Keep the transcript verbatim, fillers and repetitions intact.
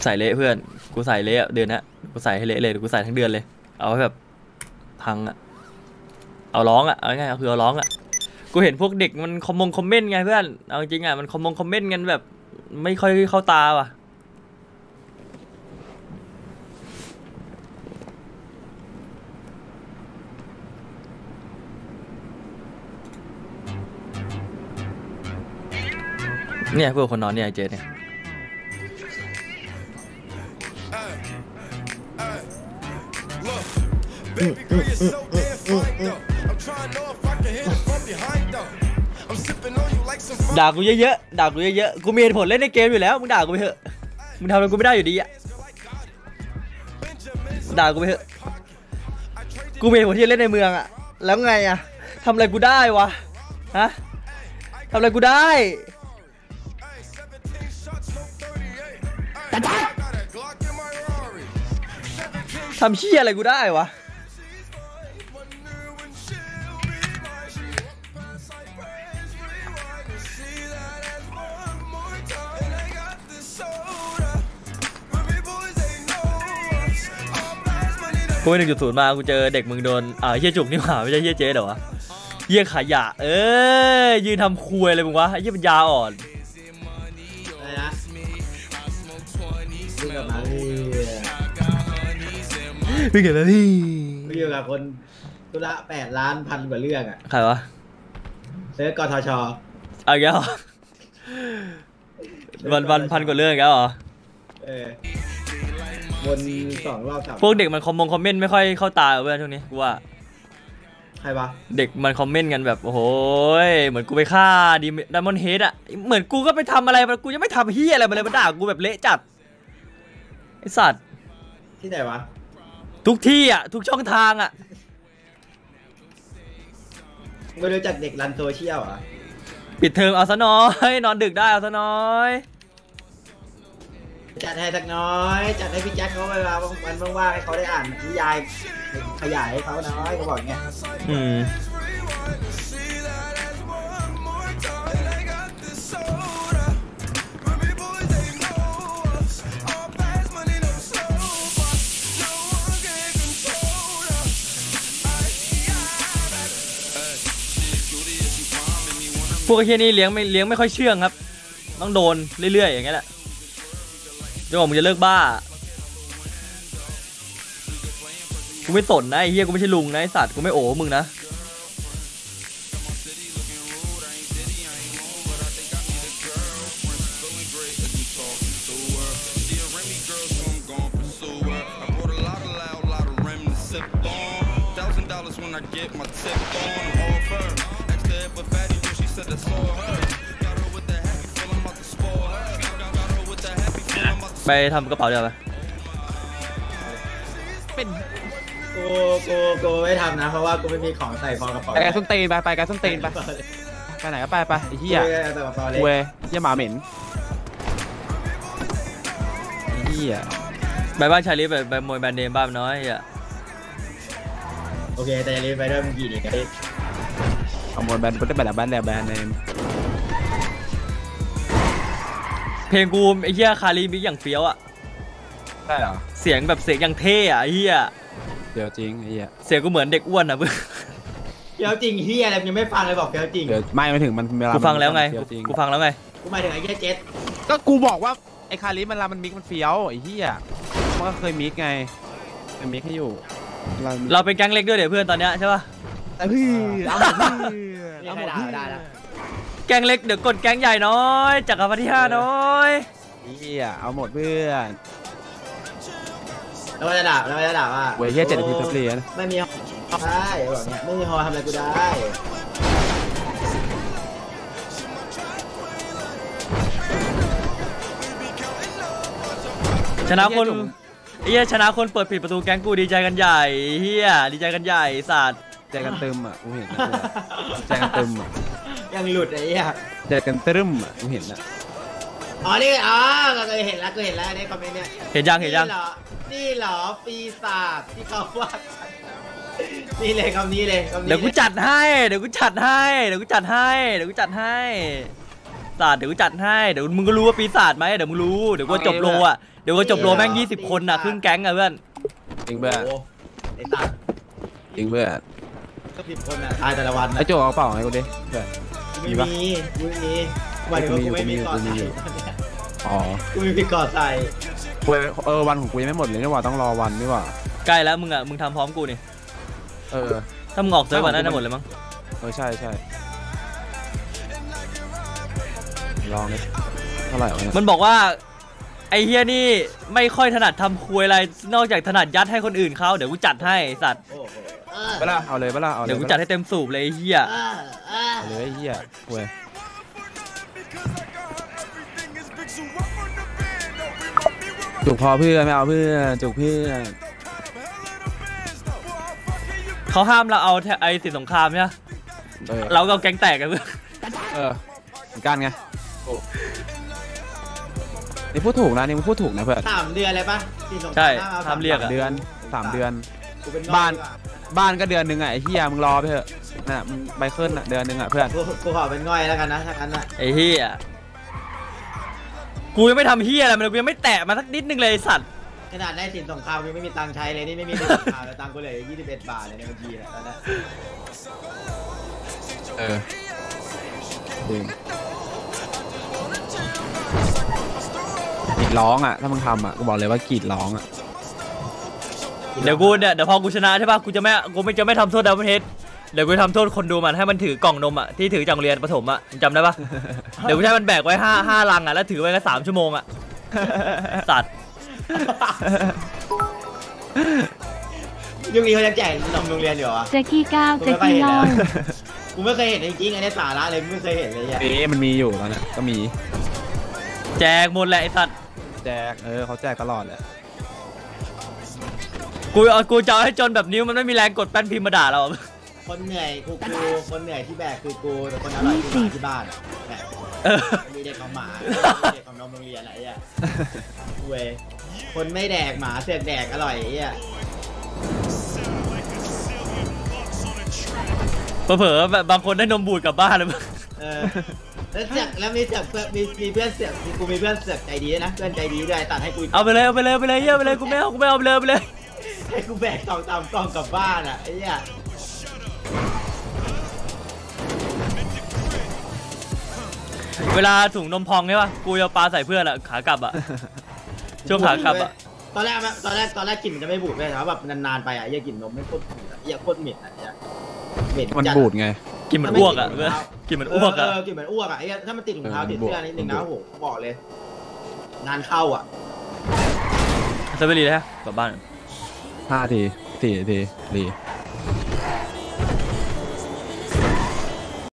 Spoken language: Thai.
ใส่เละเพื่อนกูใส่เละเดือนนะกูใส่ให้เละเลยกูใส่ทั้งเดือนเลยเอาให้แบบพังอะเอาร้องอะเอาง่ายๆคือเอาร้องอะกูเห็นพวกเด็กมันคอมมงคอมเมนต์ไงเพื่อนเอาจริงอะมันคอมมงคอมเมนต์กันแบบไม่ค่อยเข้าตาว่ะเนี่ยพวกคนนอนเนี่ยเจเนี่ยด่ากูเยอะๆด่ากูเยอะๆกูมีเหตุผลเล่นในเกมอยู่แล้วมึงด่ากูไปเถอะมึงทำอะไรกูไม่ได้อยู่ดีอะด่ากูไปเถอะกูมีเหตุผลที่จะเล่นในเมืองอะแล้วไงอะทำอะไรกูได้วะฮะทำอะไรกูได้ทำเชี่ยอะไรกูได้วะกูไปหนึ่งจุดศูนย์มากูเจอเด็กมึงโดนอ่าเฮียจุกนี่หว่าไม่ใช่เฮียเจ๊เหรอวะเฮียขยะเอ้ยยืนทำคุยอะไรมึงวะเฮียปัญญาอ่อนอะไรนะดูกับมาพี่พี่เกิดอะไรพี่พี่อยู่กับคนธุระแปดล้านพันกว่าเรื่องอ่ะใครวะเซิร์ชกทชเอาแกเหรอวันวันพันกว่าเรื่องแกเหรอเออวนสองรอบสามพวกเด็กมันคอมมงคอมเมนต์ไม่ค่อยเข้าตาเพื่อนช่วงนี้กูว่าใครวะเด็กมันคอมเมนต์กันแบบโอ้โหเหมือนกูไปฆ่าดีดามอนเฮดอะเหมือนกูก็ไปทำอะไรกูยังไม่ทำเฮียอะไรมาเลยมาด่ากูแบบเละจัดไอสัตว์ที่ไหนวะทุกที่อะทุกช่องทางอะไม่รู้จักเด็กรันโซเชียลอ่ะปิดเทอมเอาซะน้อยนอนดึกได้เอาซะน้อยจัดให้สักน้อยจัดให้พี่แจ็คเขาเวลาวันว่างๆให้เขาได้อ่านนิยายขยายให้เขาน้อยเขาบอกเงี้ยอืมพวกเฮียนี่เลี้ยงไม่เลี้ยงไม่ค่อยเชื่องครับต้องโดนเรื่อยๆอย่างเงี้ยแหละจนกว่ามึงจะเลิกบ้ากูไม่สนนะไอ้เฮียกูไม่ใช่ลุงนะไอ้สัตว์กูไม่โอ้มึงนะไปทำกระเป๋าเดี๋ยวไปเป็นกูกูกูไม่ทำนะเพราะว่ากูไม่มีของใส่พอกระเป๋าไปกันส้นตีนไปไปกันส้นตีนไปไปไหนก็ไปไปไอ้เหี้ยเว้ยเหี้ยหมาเหม็นไอ้เหี้ยไปบ้านชาลีไปไปมวยแบรนด์เนมบ้านน้อยอ่ะโอเคแต่อย่าลืมไปด้วยมึงกี่เด็กกันดิขโมยแบรนด์ได้แบบแบรนด์แบรนด์เนมเพลงกูไอ้เหี้ยคารีมิอย่างเฟี้ยวอ่ะใช่เหรอเสียงแบบเสียงอย่างเท่อะไอ้เหี้ยเดี๋ยวจริงไอ้เหี้ยเสียงกูเหมือนเด็กอ้วนอะเพื่อนเฟี้ยวจริงเหี้ยอะไรยังไม่ฟังเลยบอกเฟี้ยวจริงเดี๋ยวไม่ไม่ถึงมันเวลากูฟังแล้วไงกูฟังแล้วไงกูหมายถึงไอ้เหี้ยเจ็ดก็กูบอกว่าไอ้คารีมันลามันมิกมันเฟี้ยวไอ้เหี้ยมันก็เคยมิกไงเคยมิกให้อยู่เราเป็นแก๊งเล็กด้วยเดี๋ยวเพื่อนตอนเนี้ยใช่ป่ะแต่พี่เอาหมดพี่เอาหมดได้แล้วแก๊งเล็กเดี๋ยวกดแก๊งใหญ่น้อยจักรพรรดิห้าน้อยเหี้ยเอาหมดเพื่อนแล้วจะด่าแล้วจะด่าว่าเว้ยเหี้ยเจ็ดนาทีเปลี่ยนไม่มีใช่แบบเนี้ยไม่มีฮอทำอะไรกูได้ชนะคนไอ้เหี้ยชนะคนเปิดปิดประตูแก๊งกูดีใจกันใหญ่เหี้ยดีใจกันใหญ่สัตว์ใจกันตึมอ่ะกูเห็นนะใจกันตึมอ่ะยังหลุดไอ้เหี้ยใจกันตึมอ่ะกูเห็นนะอ๋อนี่อ๋อก็เคยเห็นแล้วก็เห็นแล้วในคอมเมนต์เนี่ยเห็นยังเห็นยังนี่เหรอปีศาจที่เขาว่านี่เลยคำนี้เลยเดี๋ยวกูจัดให้เดี๋ยวกูจัดให้เดี๋ยวกูจัดให้เดี๋ยวกูจัดให้ศาสตร์เดี๋ยวกูจัดให้เดี๋ยวมึงก็รู้ว่าปีศาจไหมเดี๋ยวมึงรู้เดี๋ยวกูจบโลอ่ะเดี๋ยวกูจบโลแม่งยี่สิบคนอ่ะครึ่งแก๊งอ่ะเพื่อนจริงเพื่อนโอ้ไอ้ตัดจริงเพื่อนก็สิบคนอ่ะตายแต่ละวันไอ้โจเอาเปล่าให้กูดิเพื่อนไม่มีกูไม่มีวันนี้กูไม่มีก่อนใส่อ๋อกูไม่มีก่อนใส่กูเออวันของกูยังไม่หมดเลยนี่หว่าต้องรอวันนี่หว่าใกล้แล้วมึงอ่ะมึงทำพร้อมกูนี่เออถ้ามึงออกเซิร์ฟก่อนน่าจะหมดเลยมั้งเออใช่ใช่ลองดิเท่าไหร่วะเนี่ยมันบอกว่าไอ้เฮียนี่ไม่ค่อยถนัดทำครัวอะไรนอกจากถนัดยัดให้คนอื่นเขาเดี๋ยวกูจัดให้สัตว์โอ้โหเวลาเอาเลยเวลาเอาเลยเดี๋ยวกูจัดให้เต็มสูบเลยไอ้เฮียเอาเลยไอ้เหี้ยเว้ยจุกพอเพื่อนไม่เอาเพื่อนจุกเพื่อนเขาห้ามเราเอาไอ้สินสงครามใช่ไหมเออเราก็เอาแก๊งแตกกันเพื่อนเออเหมือนกันไงนี่พูดถูกนะนี่มึงพูดถูกนะเพื่อนสามเดือนเลยปะใช่ห้ามเรียกอ่ะเดือนสามเดือนกูเป็นบ้าน บ้านก็เดือนหนึ่งอ่ะไอ้เหี้ยมึงรอไปเถอะน่ะมึงไบเคิลอ่ะเดือนหนึ่งอ่ะเพื่อนกูกูขอเป็นง่อยแล้วกันนะถ้างั้นอ่ะไอ้เฮียกูยังไม่ทำเฮียอะไรมันกูยังไม่แตะมาสักนิดนึงเลยไอ้สัตว์ขนาดได้สินสงครามกูไม่มีตังค์ใช้เลยนี่ไม่มีสินสงครามแล้วตังค์กูเหลือยี่สิบเอ็ดบาทเลยในบัญชีแหละตอนนี้เออจริงกรีดร้องอ่ะถ้ามึงทำอ่ะกูบอกเลยว่ากรีดร้องอ่ะเดี๋ยวกูเนี่ยเดี๋ยวพอกูชนะใช่ป่ะกูจะไม่กูไม่จะไม่ทำโทษดาวน์เฮดเดี๋ยวกูทำโทษคนดูมันให้มันถือกล่องนมอ่ะที่ถือจากโรงเรียนประถมอ่ะจำได้ป่ะ เดี๋ยวกูให้มันแบกไว้ห้าห้าลังอ่ะแล้วถือไว้แค่สามชั่วโมงอ่ะสัตว์ยุคนี้เขายังแจกนมโรงเรียนอยู่เหรอแจ็คกี้ก้าวแจ็คกี้ล่องกูไม่เคยเห็นจริงๆอันนี้สาระเลยไม่เคยเห็นเลยอ่ะเอ๊ะมันมีอยู่ตอนนี้ก็มีแจกหมดแหละไอ้สัตว์แจกเออเขาแจกตลอดแหละกูเอากูจะเอาให้จนแบบนิ้วมันไม่มีแรงกดแป้นพิมพ์มาด่าเราคนเหนื่อยกูกูคนเหนื่อยที่แบกคือกูแต่คนอร่อยที่หมาที่บ้านอะแบกเออมีเด็กของหมาเด็กของนมโรงเรียนอะไรอ่ะเว้ยคนไม่แดกหมาเสือกแดกอร่อยไอ้อ่ะเผลอๆแบบบางคนได้นมบูดกลับบ้านเลยเออแล้วเสือกแล้วมีเสือกเพื่อนมีมีเพื่อนเสือกมีกูมีเพื่อนเสือกใจดีด้วยนะเพื่อนใจดีด้วยตัดให้กูเอาไปเลยเอาไปเลยเอาไปเลยเยอะไปเลยกูไม่เอากูไม่เอาไปเลยเอาไปเลยให้กูแบกกล่องตามกล่องกลับบ้านอ่ะไอ้เนี่ยเวลาถุงนมพองใช่ป่ะกูจะปาใส่เพื่อนอะขากลับอะช่วงขากลับอะตอนแรกตอนแรกตอนแรกกลิ่นมันจะไม่บูดเลยแต่ว่าแบบนานๆไปอ่ะไอ้กลิ่นนมไม่โคตรบูดอ่ะไอ้โคตรเหม็นอ่ะไอ้เหม็นมันจัดบูดไงกินเหมือนอ้วกอะเพื่อนกินเหมือนอ้วกอะเออกลิ่นเหมือนอ้วกอ่ะไอ้ถ้ามันติดถุงเท้าเออติดเสื้อนิดนึงนะโอ้โหบอกเลยงานเข้าอ่ะจะไปรีเลยฮะกลับบ้านห้าทีสี่ทีดี